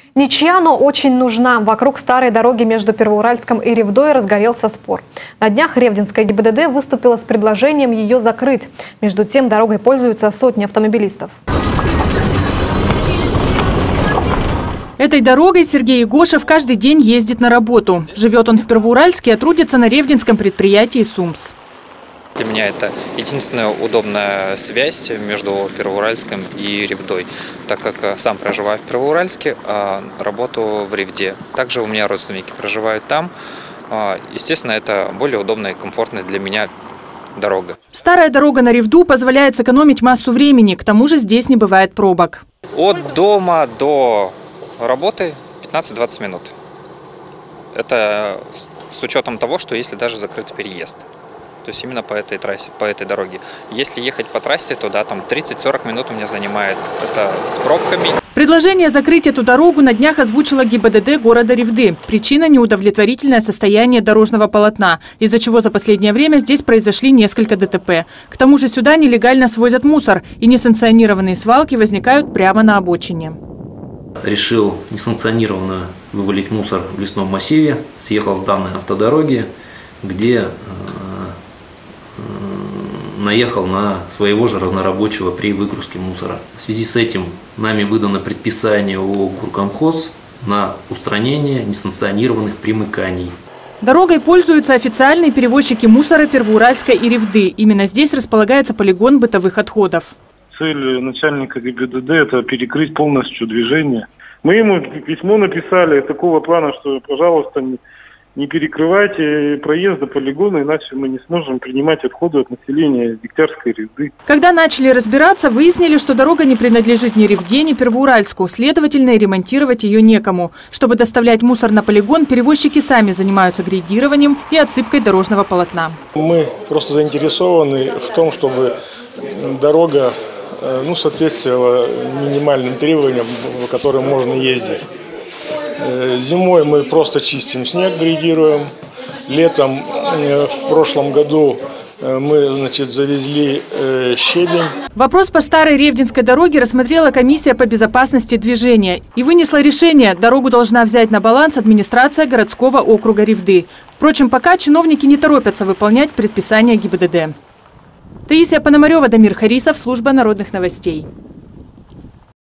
Ничья, но очень нужна. Вокруг старой дороги между Первоуральском и Ревдой разгорелся спор. На днях Ревдинская ГИБДД выступила с предложением ее закрыть. Между тем, дорогой пользуются сотни автомобилистов. Этой дорогой Сергей Игошев каждый день ездит на работу. Живет он в Первоуральске, а трудится на ревдинском предприятии «СУМС». Для меня это единственная удобная связь между Первоуральском и Ревдой, так как сам проживаю в Первоуральске, а работаю в Ревде. Также у меня родственники проживают там. Естественно, это более удобная и комфортная для меня дорога. Старая дорога на Ревду позволяет сэкономить массу времени, к тому же здесь не бывает пробок. От дома до работы 15-20 минут. Это с учетом того, что если даже закрыт переезд. То есть именно по этой трассе, по этой дороге. Если ехать по трассе, то да, там 30-40 минут у меня занимает. Это с пробками. Предложение закрыть эту дорогу на днях озвучила ГИБДД города Ревды. Причина – неудовлетворительное состояние дорожного полотна, из-за чего за последнее время здесь произошли несколько ДТП. К тому же сюда нелегально свозят мусор, и несанкционированные свалки возникают прямо на обочине. Решил несанкционированно вывалить мусор в лесном массиве, съехал с данной автодороги, где наехал на своего же разнорабочего при выгрузке мусора. В связи с этим нами выдано предписание ООО «Горкомхоз» на устранение несанкционированных примыканий. Дорогой пользуются официальные перевозчики мусора Первоуральска и Ревды. Именно здесь располагается полигон бытовых отходов. Цель начальника ГИБДД – это перекрыть полностью движение. Мы ему письмо написали такого плана, что, пожалуйста, не перекрывайте проезд до полигона, иначе мы не сможем принимать отходы от населения Дегтярской Ревды. Когда начали разбираться, выяснили, что дорога не принадлежит ни Ревде, ни Первоуральску. Следовательно, и ремонтировать ее некому. Чтобы доставлять мусор на полигон, перевозчики сами занимаются грейдированием и отсыпкой дорожного полотна. Мы просто заинтересованы в том, чтобы дорога соответствовала минимальным требованиям, по которым можно ездить. Зимой мы просто чистим снег, грейдируем. Летом в прошлом году мы завезли щебень. Вопрос по старой Ревдинской дороге рассмотрела комиссия по безопасности движения и вынесла решение: дорогу должна взять на баланс администрация городского округа Ревды. Впрочем, пока чиновники не торопятся выполнять предписания ГИБДД. Таисия Пономарева, Дамир Харисов, служба народных новостей.